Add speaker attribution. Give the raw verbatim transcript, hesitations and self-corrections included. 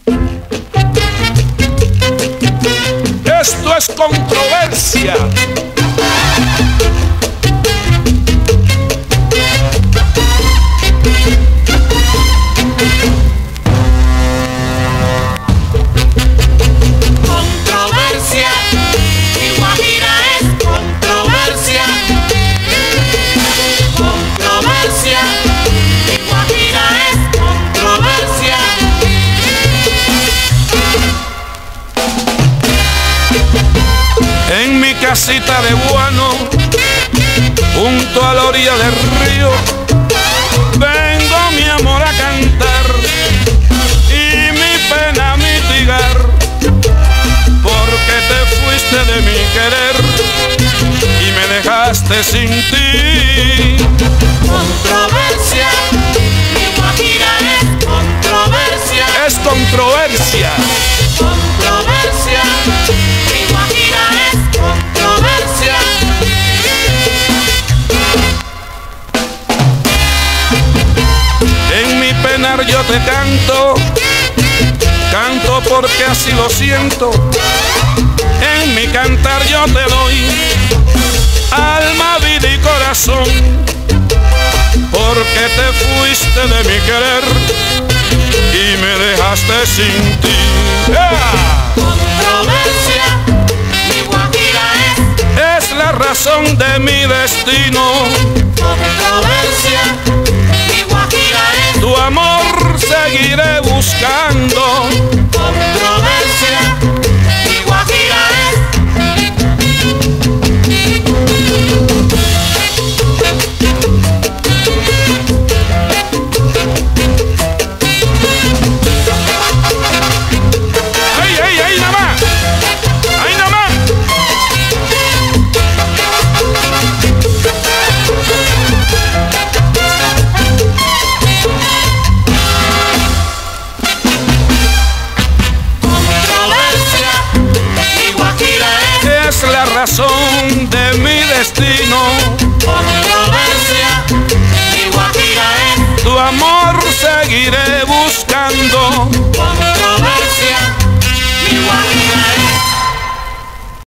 Speaker 1: Esto es controversia.
Speaker 2: Controversia, mi Guajira es controversia. Controversia, mi Guajira es controversia.
Speaker 1: En mi casita de guano, junto a la orilla del río, vengo mi amor a cantar y mi pena a mitigar, porque te fuiste de mi querer y me dejaste sin ti.
Speaker 2: Controversia, mi Guajira es controversia.
Speaker 1: Es controversia.
Speaker 2: Controversia, mi Guajira es controversia.
Speaker 1: En mi penar yo te canto, canto porque así lo siento. En mi cantar yo te doy alma, vida y corazón, porque te fuiste de mi querer y me dejaste sin ti. ¡Yeah!
Speaker 2: Controversia, mi Guajira es.
Speaker 1: Es la razón de mi destino.
Speaker 2: Controversia, mi Guajira es.
Speaker 1: Tu amor seguiré buscando.
Speaker 2: Controversia, mi Guajira es.
Speaker 1: ¡Ay, ay, ay, nada más! ¡Ay, nada más!
Speaker 2: Controversia, mi Guajira es.
Speaker 1: Es la razón de mi destino.
Speaker 2: Controversia, mi Guajira es.
Speaker 1: Tu amor seguiré buscando.